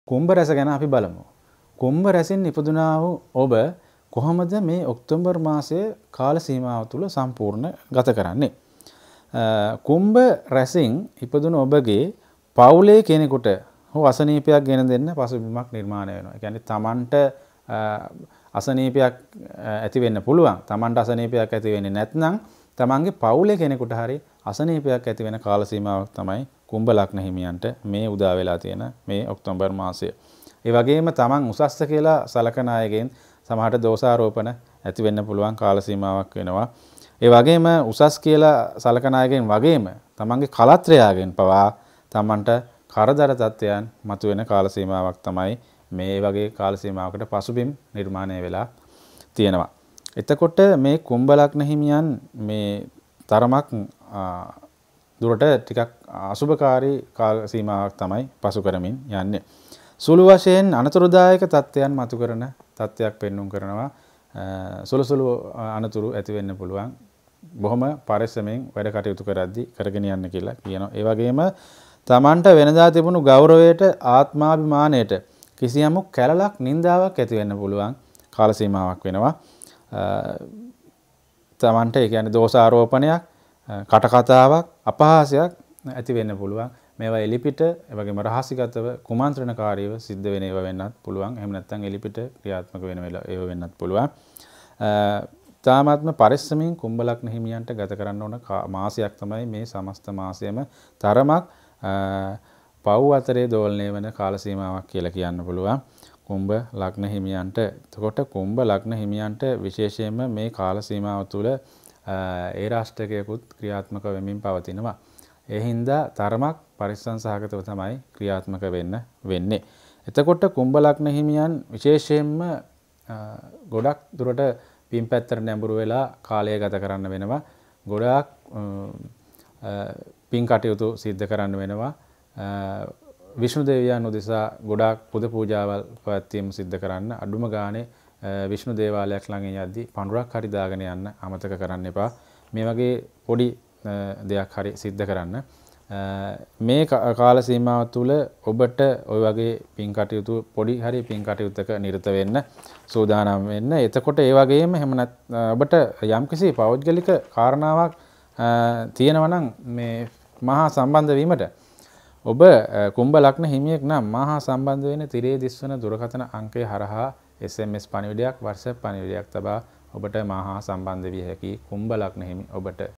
කුම්භ රැස ගැන අපි බලමු. කුම්භ රැසින් ඉපදුනා වූ ඔබ කොහොමද මේ ඔක්තෝබර් මාසයේ කාල සීමාව තුළ සම්පූර්ණ ගත කරන්නේ? කුම්භ රැසින් ඉපදුන ඔබගේ පවුලේ කෙනෙකුට හෝ අසනීපයක් ගෙන දෙන්න පසුබිමක් නිර්මාණය වෙනවා. ඒ කියන්නේ Tamanට අසනීපයක් ඇති වෙන්න පුළුවන්. Tamanට අසනීපයක් ඇති වෙන්නේ නැත්නම් තමන්ගේ පවුලේ කෙනෙකුට හරි අසනීපයක් ඇති වෙන කාල සීමාවක් තමයි කුම්භ ලග්න හිමියන්ට මේ උදා වෙලා තියෙන මේ ඔක්තෝබර් මාසය. ඒ වගේම තමන් උසස්ත කියලා සලකන අයගෙන් සමහරට දෝෂාරෝපණ ඇති වෙන්න පුළුවන් කාල සීමාවක් වෙනවා. ඒ වගේම උසස් කියලා සලකන අයගෙන් වගේම තමන්ගේ කලත්‍රයාගෙන් පවා තමන්ට කරදර තත්ත්වයන් මතුවෙන කාල සීමාවක් තමයි මේ වගේ කාල සීමාවකට පසුබිම් නිර්මාණය වෙලා තියෙනවා. එතකොට මේ කුම්භ ලග්න හිමියන් මේ තරමක් දුරට ටිකක් අසුභකාරී කාල සීමාවක් තමයි පසු කරමින් යන්නේ. සුළු වශයෙන් අනතුරුදායක තත්ත්වයන් මතු කරන තත්ත්වයක් පෙන්වුම් කරනවා. සුළු අනතුරු ඇති වෙන්න පුළුවන්. බොහොම පරිස්සමෙන් වැඩ කටයුතු කරද්දී කරගෙන යන්න කියලා කියනවා. ඒ වගේම Tamanට වෙනදා තිබුණු ගෞරවයට ආත්මාභිමානයට කිසියම් කැලලක් නින්දාවක් ඇති වෙන්න පුළුවන් කාල සීමාවක් වෙනවා. තමන්ට ඒ කියන්නේ දෝෂාරෝපණයක්, කටකතාවක්, අපහාසයක් ඇති වෙන්න පුළුවන්. මේවා එලිපිට ඒ වගේම රහසිගතව කුමන්ත්‍රණකාරීව සිද්ධ වෙන ඒවා වෙන්නත් පුළුවන්. එහෙම නැත්නම් එලිපිට ක්‍රියාත්මක වෙන ඒවා වෙන්නත් පුළුවන්. තාමත්ම පරිස්සමින් කුම්භ ලග්න හිමියන්ට ගත කරන්න ඕන මාසයක් තමයි මේ සමස්ත මාසයම තරමක් පව් අතරේ දෝලණය වෙන කාල සීමාවක් කියලා කියන්න පුළුවන්. කුම්භ ලග්න හිමියන්ට. එතකොට කුම්භ ලග්න හිමියන්ට විශේෂයෙන්ම මේ කාල සීමාව තුළ ඒ රාෂ්ටකයකුත් ක්‍රියාත්මක වෙමින් පවතිනවා. ඒ හින්දා තරමක් පරිස්සම් සහගතව තමයි ක්‍රියාත්මක වෙන්නේ. එතකොට කුම්භ ලග්න හිමියන් විශේෂයෙන්ම ගොඩක් දුරට පින් පැත්තට නැඹුරු වෙලා කාලය ගත කරන්න වෙනවා. ගොඩාක් පින් කටයුතු සිද්ධ කරන්න වෙනවා. විෂ්ණු දේවයන් උදෙසා ගොඩාක් පුද පූජාවල් පැවැත්වීම සිද්ධ කරන්න. අඩුම ගානේ විෂ්ණු දේවාලයක් ළඟින් යද්දී පඳුරක් හරි දාගෙන යන්න අමතක කරන්න එපා. මේ වගේ පොඩි දෙයක් හරි සිද්ධ කරන්න. මේ කාල සීමාව තුළ ඔබට ওই වගේ පින් කටයුතු පොඩි හරි පින් කටයුත්තක නිරත වෙන්න සූදානම් වෙන්න. එතකොට ඒ වගේම ඔබට යම්කිසි පෞද්ගලික කාරණාවක් තියෙනවා නම් මේ මහා සම්බන්ධ වීමට ඔබ කුම්භ ලග්න හිමියෙක් නම් මහා සම්බන්ධ වෙන තිරේ දිස්වන දුරකථන අංකය හරහා SMS පණිවිඩයක් WhatsApp පණිවිඩයක් තබා ඔබට මහා සම්බන්ධ විය හැකි කුම්භ ලග්න හිමි ඔබට